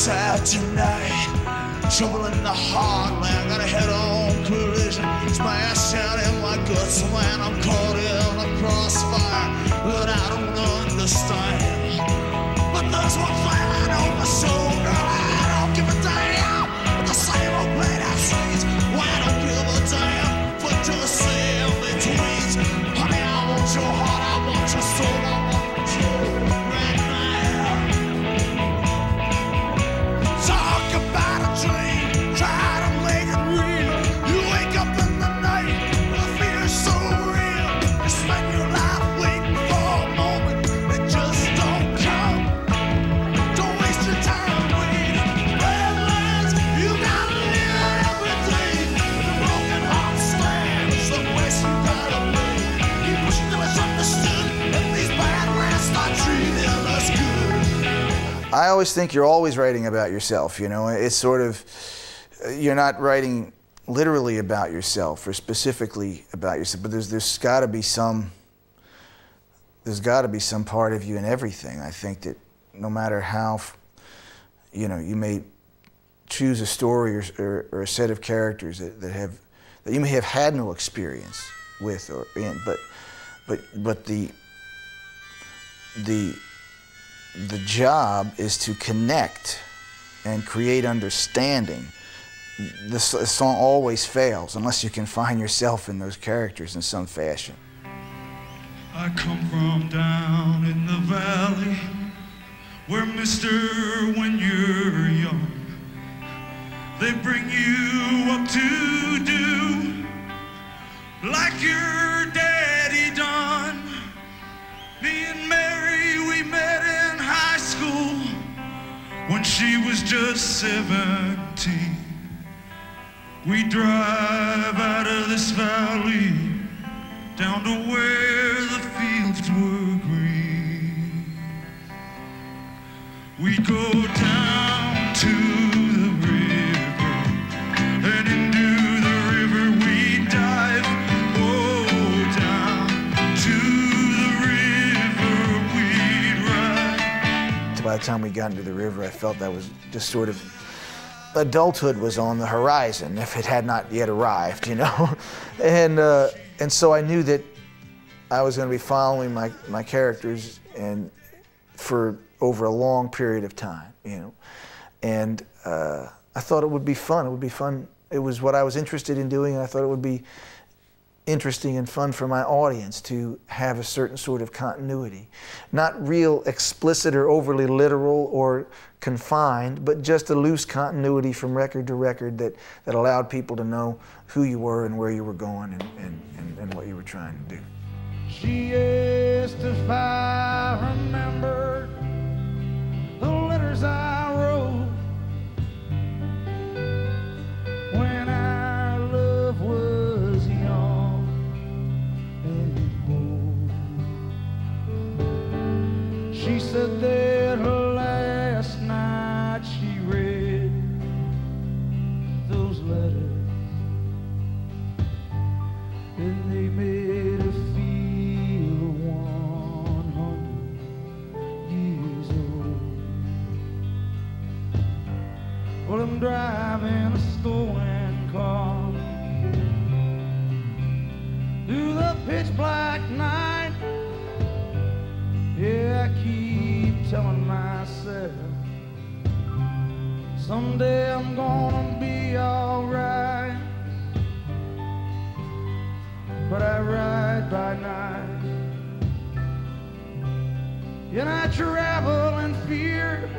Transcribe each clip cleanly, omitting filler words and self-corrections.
sad tonight. Trouble in the heartland, got a head-on collision. Smash out in my guts when I'm caught in a crossfire that I don't understand. But there's one thing I know for sure, girl, I don't give a damn. But the same old play that sings, well, I don't give a damn. For just in betweens, honey, I want your heart, I want your soul, I want you right now. Talk about a dream, try to make it real. You wake up in the night, the fear is so real. You spend your life waiting for a moment that just don't come. Don't waste your time waiting. Redlands, you gotta live every day. The broken heart stand is the place you gotta be. Keep pushing till it's understood that these bad lands start treating us good. I always think you're always writing about yourself, you know. It's sort of, you're not writing literally about yourself or specifically about yourself, but there's got to be some part of you in everything. I think that no matter how, you know, you may choose a story or a set of characters that you may have had no experience with or in, but the job is to connect and create understanding. The song always fails unless you can find yourself in those characters in some fashion. I come from down in the valley where, mister, when you're young, they bring you up to do like your daddy done. Me and Mary, we met in high school when she was just 17. We drive out of this valley down to where the fields were green. We go down to the river, and into the river we dive. Oh, down to the river we ride. By the time we got into the river, I felt that was just sort of, adulthood was on the horizon if it had not yet arrived, you know. And so I knew that I was going to be following my characters and for over a long period of time, you know. And I thought it would be fun. It would be fun. It was what I was interested in doing, and I thought it would be interesting and fun for my audience to have a certain sort of continuity. Not real explicit or overly literal or confined, but just a loose continuity from record to record that allowed people to know who you were and where you were going and what you were trying to do. She asked if I remembered the letters I wrote when our love was young and bold. She said that last night she read those letters and they made her feel 100 years old. Well, I'm driving a stolen car through the pitch black night. Yeah, I keep telling myself someday I'm gonna be alright. But I ride by night and I travel in fear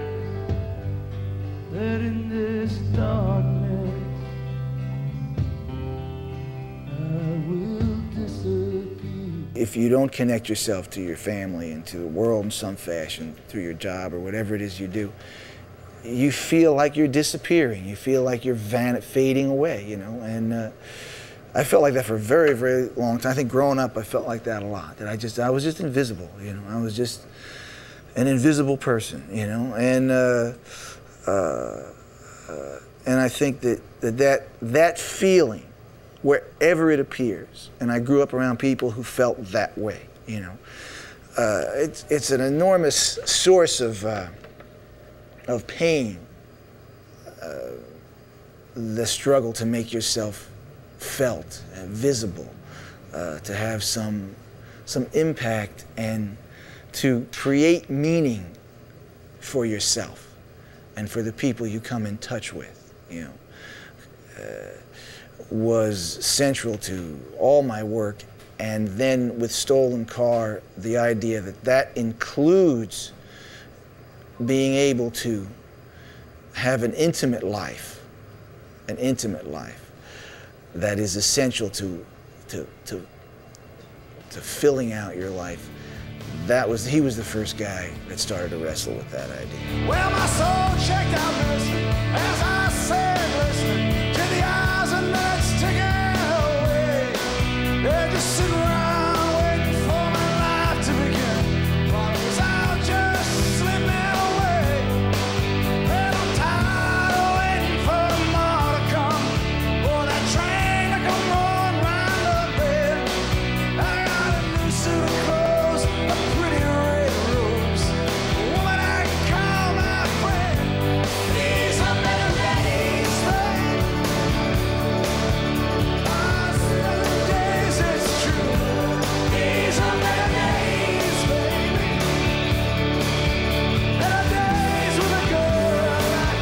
that in this darkness I will disappear. If you don't connect yourself to your family and to the world in some fashion through your job or whatever it is you do, you feel like you're disappearing. You feel like you're fading away, you know. And I felt like that for a very, very long time. I think growing up, I felt like that a lot. That I was just invisible, you know. I was just an invisible person, you know. And I think that feeling, wherever it appears, and I grew up around people who felt that way, you know. It's an enormous source of pain the struggle to make yourself felt, visible, to have some impact, and to create meaning for yourself and for the people you come in touch with, you know, was central to all my work. And then with Stolen Car, the idea that that includes being able to have an intimate life that is essential to filling out your life. He was the first guy that started to wrestle with that idea. Well, my soul checked out listening as I sat listening to the eyes and nuts ticking away. They're just sitting around waiting for my life to begin. While it was all just slipping away. And I'm tired of waiting for more to come. For that train to come rolling round the bend. I got a new suit of clothes, a pretty red rose. A woman I can call my friend. These are better days, babe. Better days, it's true. These are better days, baby. Better days with a girl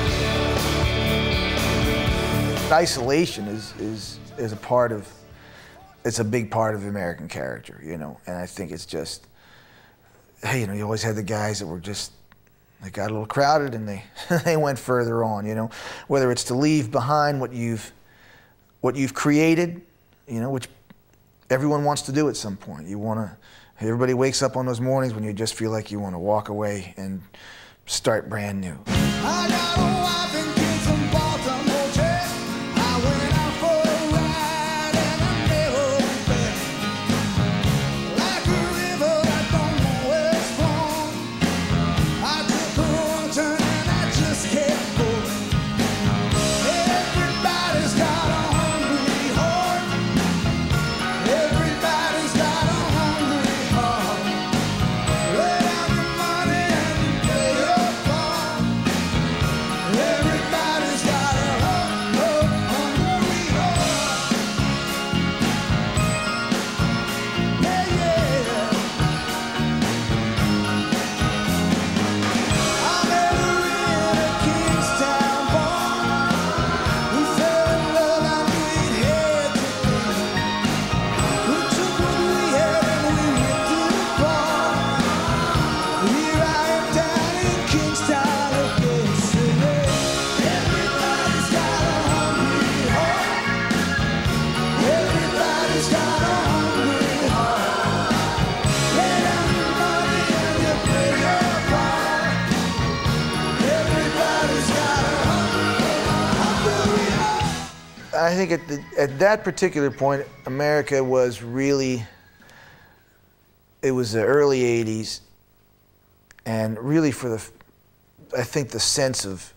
like you. Isolation is a part of, it's a big part of American character, you know, and I think it's just, hey, you know, you always had the guys that were just, they got a little crowded and they they went further on, you know, whether it's to leave behind what you've created, you know, which everyone wants to do at some point. You want to, everybody wakes up on those mornings when you just feel like you want to walk away and start brand new. I got a wife and kids from Baltimore, Jess. I went out for a ride and I never went back. Like a river that don't know where it's from. I took a wrong turn and I just kept going. Everybody's got a hungry heart. Everybody's got a hungry heart. Lay down your money and you play your part. Everybody's got a hungry heart. Yeah, yeah. I met her in a Kingstown bar. We fell in love and we'd head to leave. We took what we had and we went to the bar. Here I am down in Kingstown again, singing. Everybody's got a hungry heart. Everybody's got a hungry heart. Lay down your money and you play your part. Everybody's got a hungry heart. I think at that particular point, America was really, it was the early 80s, and really for the, I think the sense of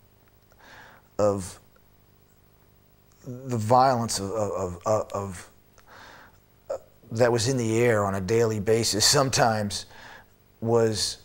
the violence of that was in the air on a daily basis sometimes was,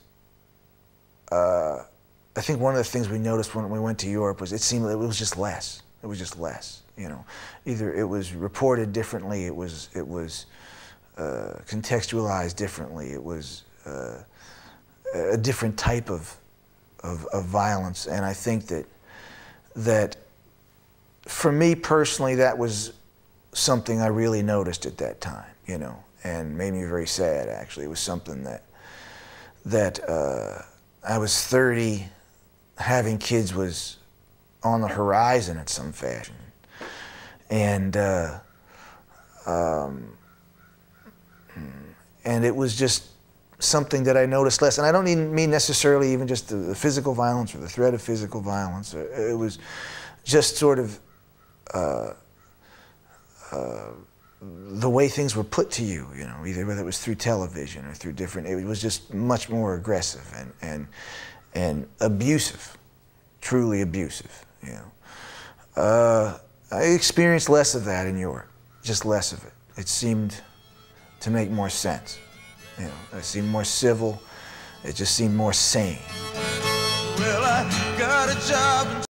I think one of the things we noticed when we went to Europe was it seemed that it was just less. It was just less, you know. Either it was reported differently, it was contextualized differently, it was a different type of violence, and I think that for me personally, that was something I really noticed at that time, you know, and made me very sad. Actually, it was something that I was 30, having kids was on the horizon in some fashion, and it was just something that I noticed less. And I don't even mean necessarily even just the physical violence or the threat of physical violence. It was just sort of the way things were put to you, you know, either whether it was through television or through different, it was just much more aggressive and abusive, truly abusive, you know. I experienced less of that in Europe, just less of it. It seemed to make more sense, you know. It seemed more civil, it just seemed more sane. Well, I got a job.